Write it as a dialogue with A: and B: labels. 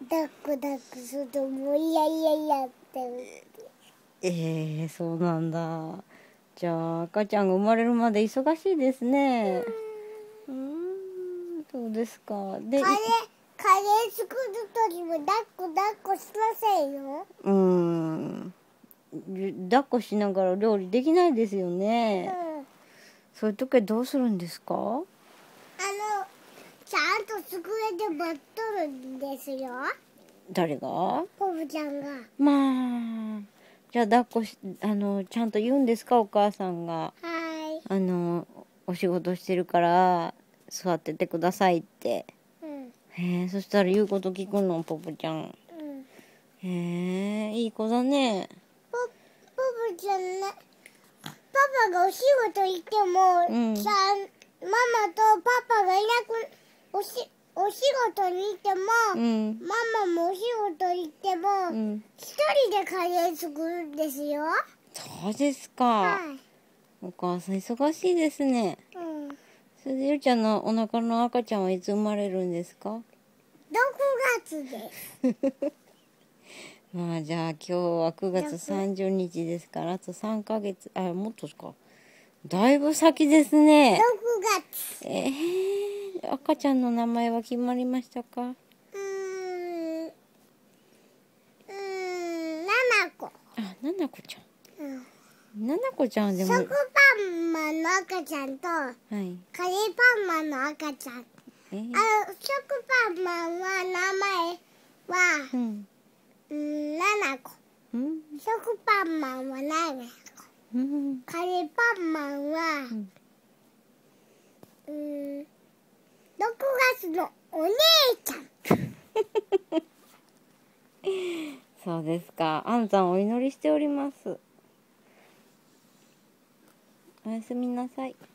A: 抱っこするともういやって
B: そうなんだ。じゃあ赤ちゃんが生まれるまで忙しいですね。そうですか。で、
A: カレー作る時も抱っこしませんよ。
B: 抱っこしながら料理できないですよね。そういう時はどうするんですか？
A: ちゃんと机で待っとるんですよ。
B: 誰が？
A: ポブちゃんが。
B: まあ、じゃあ抱っこし、ちゃんと言うんですか、お母さんが。お仕事してるから座っててくださいって。そしたら言うこと聞くの、ポポちゃん。いい子だね。
A: ポブちゃんね、パパがお仕事行っても、ママとパパがいなく、お仕事に行っても、ママもお仕事行っても、一人でカレー作るんですよ。
B: そうですか。お母さん忙しいですね。それでゆうちゃんのお腹の赤ちゃんはいつ生まれるんですか？
A: 6月です。
B: まあじゃあ今日は9月30日ですから、あと3ヶ月、もっとか。だいぶ先ですね。
A: 6月。
B: 赤ちゃんの名前は決まりましたか？
A: 7個。
B: 7個ちゃん。7個ちゃんでも。
A: 食パンマンの赤ちゃんと、カレーパンマンの赤ちゃん。食パンマンは名前は、7個。食パンマンは7個。カレーパンマンは、6月のお姉ちゃん。
B: そうですか。安産お祈りしております。おやすみなさい。